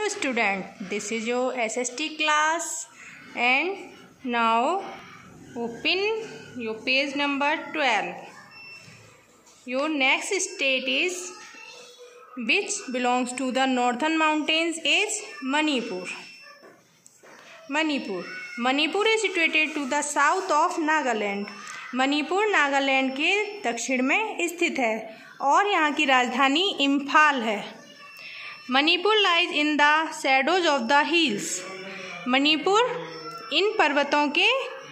student, this is your SST class and now open your page number 12. Your next state is which belongs to the northern mountains is Manipur. Manipur is situated to the south of Nagaland. Manipur Nagaland के दक्षिण में स्थित है और यहाँ की राजधानी इम्फाल है. Manipur lies in the shadows of the hills. Manipur इन पर्वतों के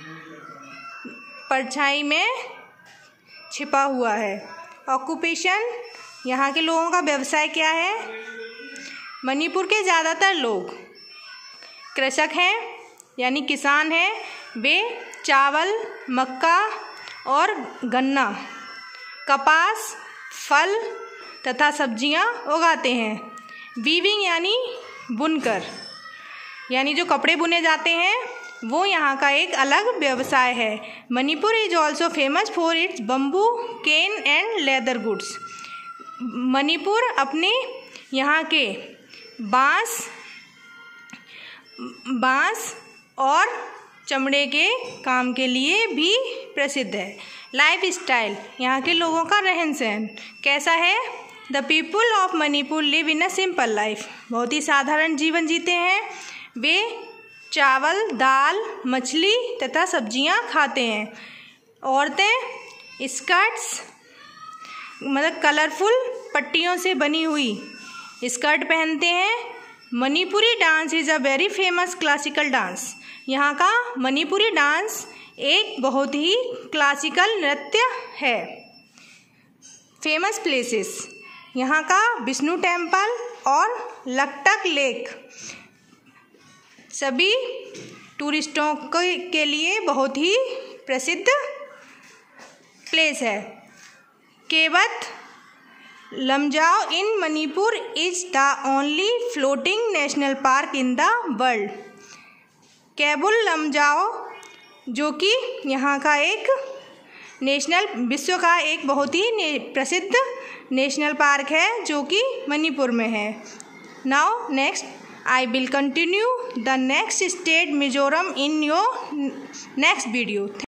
परछाई में छिपा हुआ है. ऑक्यूपेशन, यहाँ के लोगों का व्यवसाय क्या है? मणिपुर के ज़्यादातर लोग कृषक हैं यानी किसान हैं. वे चावल, मक्का और गन्ना, कपास, फल तथा सब्जियां उगाते हैं. वीविंग यानी बुनकर, यानी जो कपड़े बुने जाते हैं वो यहाँ का एक अलग व्यवसाय है. Manipur is also famous for its bamboo, cane and leather goods. Manipur अपने यहाँ के बांस और चमड़े के काम के लिए भी प्रसिद्ध है. लाइफ स्टाइल, यहाँ के लोगों का रहन सहन कैसा है? The people of Manipur live in a simple life. बहुत ही साधारण जीवन जीते हैं. वे चावल, दाल, मछली तथा सब्जियां खाते हैं. औरतें स्कर्ट्स मतलब कलरफुल पट्टियों से बनी हुई स्कर्ट पहनते हैं. Manipuri dance is a very famous classical dance. यहाँ का मणिपुरी डांस एक बहुत ही क्लासिकल नृत्य है. फेमस प्लेसेस, यहाँ का विष्णु टेम्पल और लकटक लेक सभी टूरिस्टों के लिए बहुत ही प्रसिद्ध प्लेस है. केवत Lamjao in Manipur is the only floating national park in the world. Keibul Lamjao जो कि यहाँ का एक विश्व का एक बहुत ही प्रसिद्ध नेशनल पार्क है जो कि मणिपुर में है. Now next I will continue the next state Mizoram in your next video.